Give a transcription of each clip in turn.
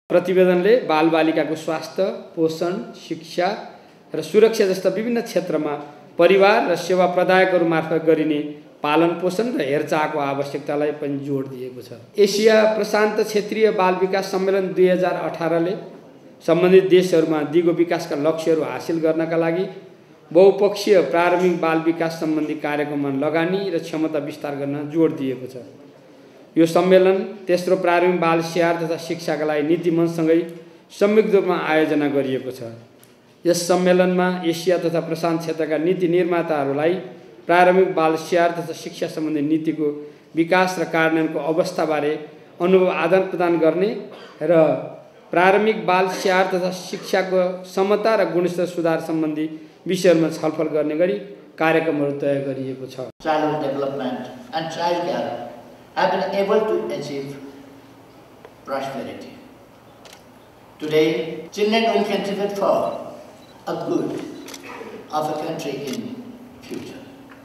प्रतिवेदनले बालबालिकाको स्वास्थ्य, पोषण, शिक्षा र सुरक्षा जस्ता विभिन्न क्षेत्रमा परिवार र सेवा प्रदायकहरू मार्फत गरिने पालन पोषण र हेरचाहको आवश्यकतालाई पनि जोड दिएको छ। एसिया प्रशान्त क्षेत्रीय बाल विकास सम्मेलन 2018ले सम्बन्धित देशहरूमा दिगो विकासका लक्ष्यहरू हासिल गर्नका लागि बहुपक्षीय प्रारम्भिक बाल विकास सम्बन्धी कार्यक्रममा लगानी र क्षमता विस्तार गर्न जोड दिएको छ। यो सम्मेलन तेस्रो प्रारम्भिक बाल स्याहार तथा शिक्षाका लागि नीति मञ्चसँगै संयुक्त रूपमा आयोजना गरिएको छ। यस सम्मेलनमा एसिया तथा प्रशान्त क्षेत्रका नीति निर्माताहरूलाई प्रारम्भिक बाल स्याहार तथा शिक्षा सम्बन्धी नीतिको विकास र कार्यान्वयनको अवस्थाबारे अनुभव आदान प्रदान गर्ने र प्रारम्भिक बाल स्याहार तथा शिक्षाको समता र गुणस्तर सुधार सम्बन्धी विषयहरूमा छलफल गर्ने गरी कार्यक्रमहरू तय गरिएको छ। Childhood development and child care have been able to achieve prosperity. Today, children will contribute for a good of a country in future.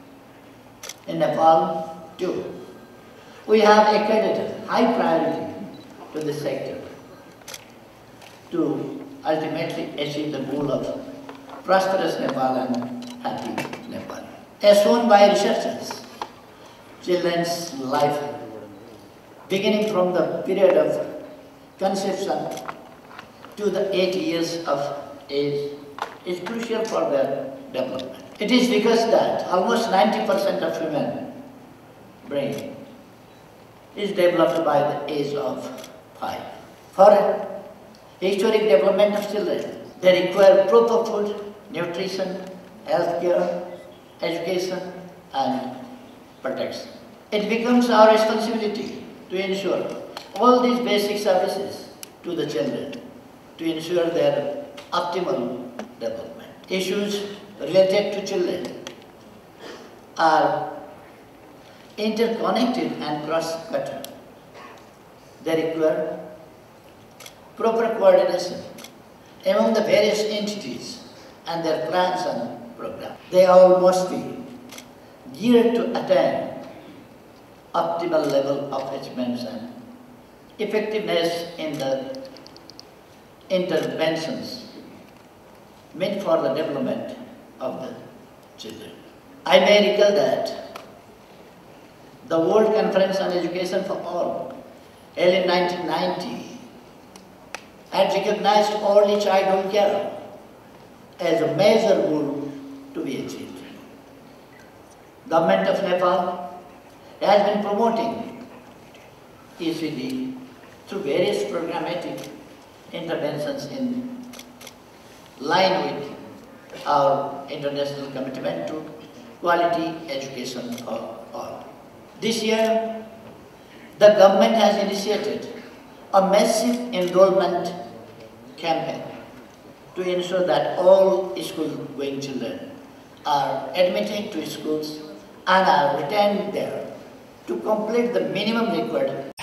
In Nepal, too, we have accredited high priority to this sector to ultimately achieve the goal of prosperous Nepal and happy Nepal. As shown by researchers, children's life, beginning from the period of conception to the 8 years of age, is crucial for their development. It is because that almost 90% of human brain is developed by the age of 5. For historic development of children, they require proper food, nutrition, health care, education, and protection. It becomes our responsibility to ensure all these basic services to the children to ensure their optimal development. Issues related to children are interconnected and cross-cutting. They require proper coordination among the various entities and their plans and programs. They all must be geared to attain optimal level of achievements and effectiveness in the interventions meant for the development of the children. I may recall that the World Conference on Education for All, held in 1990, had recognized early childhood care as a major goal to be achieved. Government of Nepal has been promoting ECD through various programmatic interventions in line with our international commitment to quality education for all. This year, the government has initiated a massive enrollment campaign to ensure that all school-going children are admitted to schools and are retained there to complete the minimum required